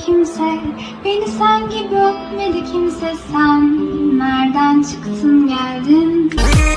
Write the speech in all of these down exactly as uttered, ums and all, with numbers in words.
kimse, beni sen gibi öpmedi kimse. Sen nereden çıktın geldin?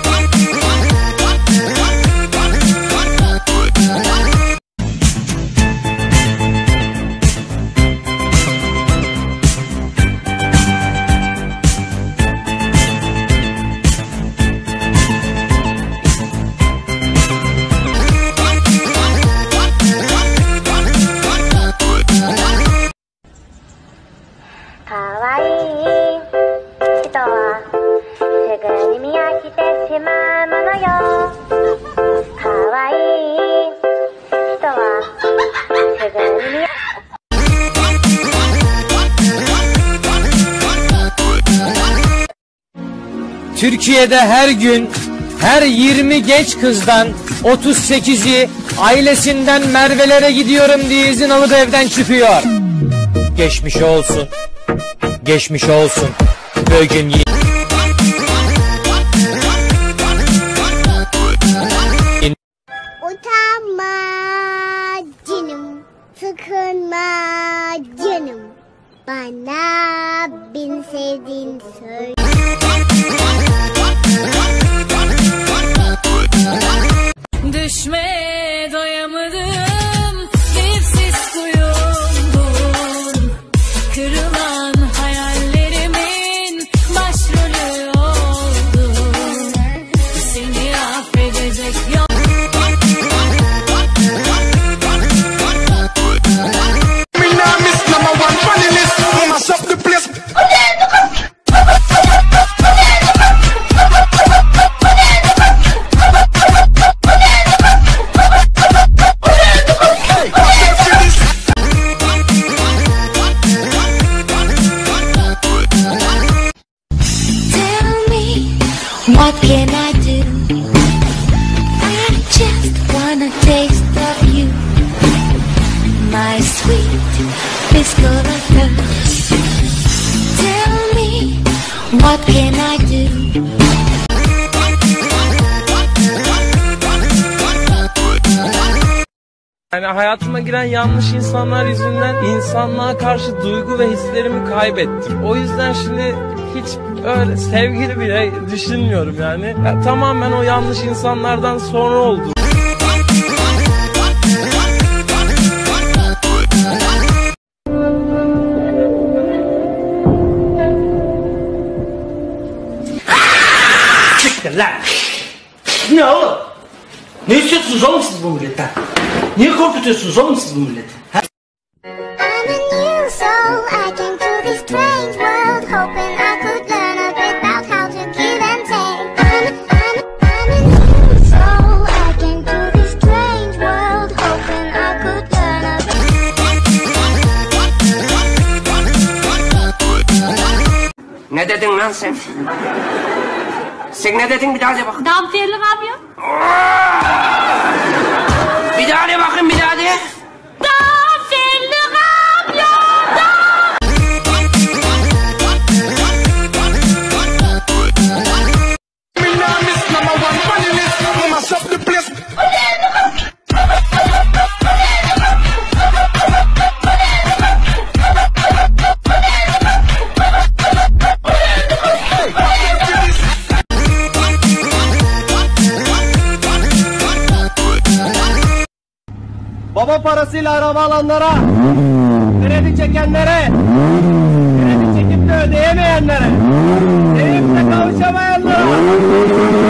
Türkiye'de her gün her yirmi genç kızdan otuz sekizi ailesinden Merve'lere gidiyorum diye izin alıp evden çıkıyor. Geçmiş olsun. Geçmiş olsun. Bugün utanma canım, sıkılma canım, bana beni sevdiğini söyle. Düşmeye doyamadım, dipsiz kuyumdum. Kırılan hayallerimin başrolü oldum. Seni affedecek yok. What can I do? I just wanna taste of you, my sweet biscuit. Tell me, what can I do? Yani hayatıma giren yanlış insanlar yüzünden insanlığa karşı duygu ve hislerimi kaybettim. O yüzden şimdi hiç öyle sevgili bile düşünmüyorum yani. Ya, tamamen o yanlış insanlardan sonra oldu. Siktir lan! Ne oğlum? Ne istiyorsunuz oğlum siz bu milletten? Niye korkutuyorsunuz oğlum siz bu milleti? Ha? I'm a new soul, I came to this strange world, hoping I could learn a bit about how to give and take. I'm, I'm, I'm a new soul, I came to this strange world, hoping I could learn a bit. Ne dedin lan sen? Sen ne dedin bir daha de bak. Damperli kamyon. Bir daha de bakın bir daha de. Damperli kamyon. Baba parasıyla araba alanlara, kredi çekenlere, kredi çekip de ödeyemeyenlere, evimde kavuşamayanlara.